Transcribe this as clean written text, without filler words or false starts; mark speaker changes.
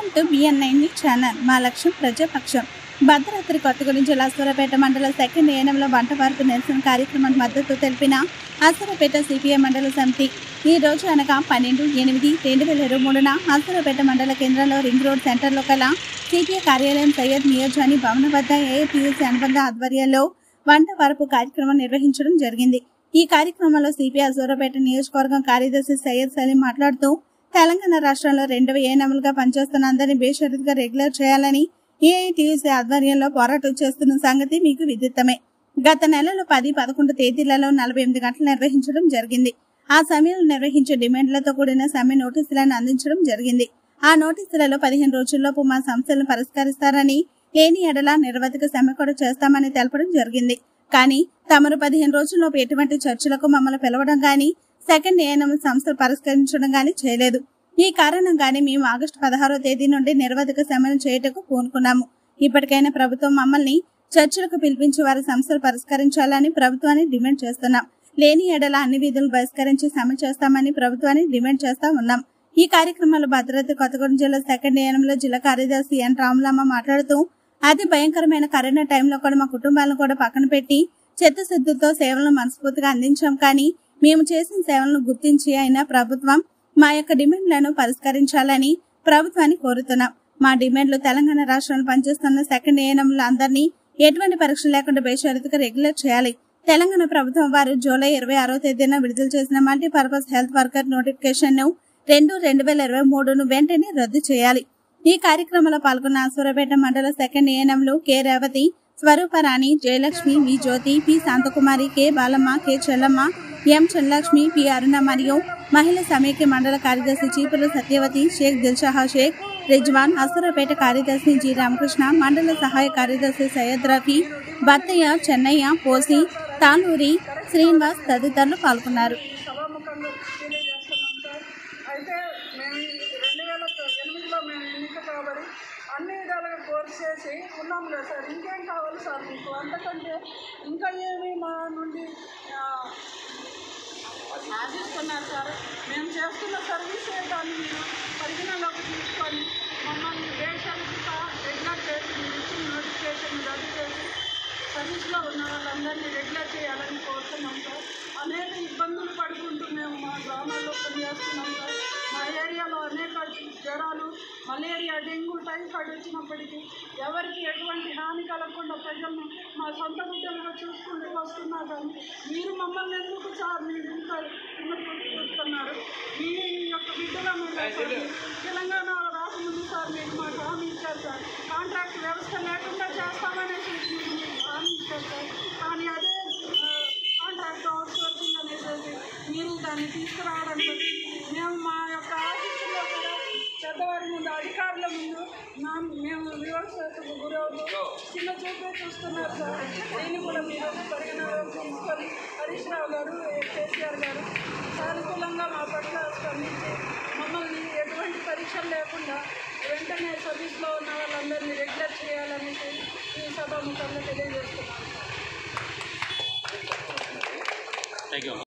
Speaker 1: Welcome to బిఎన్9 channel. మా లక్ష్యం ప్రజాపక్షం. భద్రాద్రి కొత్తగూడెం జిల్లా అసురపేట మండల సెకండ్ ఏఎన్ఎంలో వంట వార్పు నిరసన కార్యక్రమానికి మద్దతు తెలిపిన అసురపేట సిపిఐ మండల సమితి ఈ రోజు అనగా 12/8/2023న అసురపేట మండల కేంద్రంలో రింగ్ రోడ్ సెంటర్లో కల సిపిఐ కార్యాలయం సయ్యద్ నియోజాని భవనం వద్ద ఏఐటీయూసీ అనుబంధ ఆధ్వర్యంలో వంట వార్పు కార్యక్రమం నిర్వహించడం జరిగింది. ఈ కార్యక్రమంలో సిపిఐ అసురపేట నియోజకవర్గం కార్యదర్శి సయ్యద్ సలీం మాట్లాడుతూ తెలంగాణ రాష్ట్రంలో 2వ ఏఎన్ఎంలుగా పనిచేస్తున్న అందరినీ బేషరతుగా రెగ్యులర్ చేయాలని ఏఐటీయూసీ ఆధ్వర్యంలో పోరాటం చేస్తున్న సంగతి మీకు విదితమే. గత నెలలో 10, 11 తేదీలలో 48 గంటలు నిర్వహించడం జరిగింది. ఆ సమయంలో నిర్వహించే డిమాండ్లతో కూడిన సమ్మె నోటీసులను అందించడం జరిగింది. ఆ నోటీసులలో 15 రోజుల్లోపు మా సమస్యలను పరిష్కరిస్తారని, లేని ఎడల నిరవధిక సమ్మె కూడా చేస్తామని తెలపడం జరిగింది. కానీ తమరు 15 రోజుల్లోపు ఎటువంటి చర్చలకు మమ్మల్ని పిలవడం గానీ, సెకండ్ ఏఎన్ఎం సంస్థలు పరిష్కరించడం గానీ చేయలేదు. ఈ కారణంగానే మేము ఆగస్టు 16వ తేదీ నుండి నిరవధిక సమ్మెను చేయటకు పూనుకున్నాము. ఇప్పటికైనా ప్రభుత్వం మమ్మల్ని చర్చలకు పిలిపించి వారి సమస్యలు పరిష్కరించాలని ప్రభుత్వాన్ని డిమాండ్ చేస్తున్నాం. లేని ఎడల అన్ని విధులు బహిష్కరించి సమ్మె చేస్తామని ప్రభుత్వాన్ని డిమాండ్ చేస్తా ఉన్నాం. ఈ కార్యక్రమంలో భద్రాద్రి కొత్తగూడెం జిల్లా సెకండ్ ఏఎన్ఎంలో జిల్లా కార్యదర్శి ఎన్ రాములమ్మ మాట్లాడుతూ అతి భయంకరమైన కరోనా టైంలో కూడా మా కుటుంబాలను కూడా పక్కన పెట్టి చిత్తశుద్ధితో సేవలను మనస్ఫూర్తిగా అందించాం. కానీ మేము చేసిన సేవలను గుర్తించి అయినా ప్రభుత్వం మా యొక్క డిమాండ్లను పరిష్కరించాలని ప్రభుత్వాన్ని కోరుతున్నాం. మా డిమాండ్లు తెలంగాణ రాష్ట్రంలో పనిచేస్తున్న సెకండ్ ఏఎన్ఎంల అందరినీ ఎటువంటి పరీక్ష లేకుండా బేషరతుగా రెగ్యులర్ చేయాలి. తెలంగాణ ప్రభుత్వం వారు జూలై 26వ తేదీన విడుదల చేసిన మల్టీపర్పస్ హెల్త్ వర్కర్ నోటిఫికేషన్ ను 2/2023ను వెంటనే రద్దు చేయాలి. ఈ కార్యక్రమంలో పాల్గొన్న అసురపేట మండల సెకండ్ ఏఎన్ఎంలు K Revathi, Swarooparani, Jayalakshmi, V Jyothi, P Shanthakumari, K Balamma, K Chellamma, M Chandralakshmi, P అరుణ మరియు మహిళా సమైక్య మండల కార్యదర్శి చీపుల సత్యవతి, షేక్ దిల్షాహా షేక్, రిజ్వాన్, అసురపేట కార్యదర్శి జి రామకృష్ణ, మండల సహాయ కార్యదర్శి సయ్యద్ రఫీ, బత్తయ్య, చెన్నయ్య, పోసి, తానూరి, శ్రీనివాస్ తదితరులు పాల్గొన్నారు.
Speaker 2: అన్ని విధాలుగా కోర్స్ చేసి ఉన్నాం కదా సార్. ఇంకేం కావాలి సార్ మీకు? అంతకంటే ఇంకా ఏమి మా నుండి ఆశిస్తున్నారు సార్? మేము చేస్తున్న సర్వీసే దాన్ని మీరు పరిగణలోకి తీసుకొని మమ్మల్ని బేషరతుగా రెగ్యులర్ చేసి మీరు ఇచ్చిన నోటిఫికేషన్ రద్దు చేసి సర్వీస్లో ఉన్న వాళ్ళందరినీ రెగ్యులర్ చేయాలని కోరుతున్నాం సార్. అనేక ఇబ్బందులు పడుకుంటూ మేము మా గ్రామాల్లో పనిచేస్తున్నాం సార్. మా ఏరియాలో అనేక జ్వరాలు, మలేరియా, డెంగ్యూ, టైఫాయిడ్ వచ్చినప్పటికీ ఎవరికి ఎటువంటి హాని కలగకుండా ప్రజలను మా సొంత బిడ్డలుగా చూసుకుంటూ వస్తున్నా. కానీ మీరు మమ్మల్ని ఎందుకు సార్ మీరు ఇంత చూస్తున్నారు? మీ యొక్క బిడ్డలను తెలంగాణ రాకముందు సార్ మీరు మాకు హామీ ఇచ్చారు సార్. కాంట్రాక్ట్ వ్యవస్థ లేకుండా చేస్తామనేసి హామీ ఇచ్చారు సార్. కానీ అదే కాంట్రాక్ట్ అవుట్సోర్సింగ్ అనేసి మీరు దాన్ని తీసుకురావడం మేము మా యొక్క ఆఫీసులో కూడా పెద్దవారి ముందు, అధికారుల ముందు మేము వివక్షకు గురవుతూ చిన్న చూపే చూస్తున్నారు సార్. దీన్ని కూడా మీరు పరిగణలోకి తీసుకొని హరీష్ రావు గారు, కేసీఆర్ గారు సానుకూలంగా మా పట్ల స్పందించి మమ్మల్ని ఎటువంటి పరీక్షలు లేకుండా వెంటనే సర్వీస్లో ఉన్న వాళ్ళందరినీ రెగ్యులర్ చేయాలనేసి ఈ సభాముఖంగా తెలియజేస్తున్నాను.